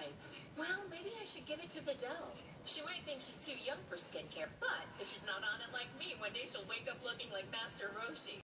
type. Well, maybe I should give it to Videl. She might think she's too young for skincare, but if she's not on it like me, one day she'll wake up looking like Master Roshi.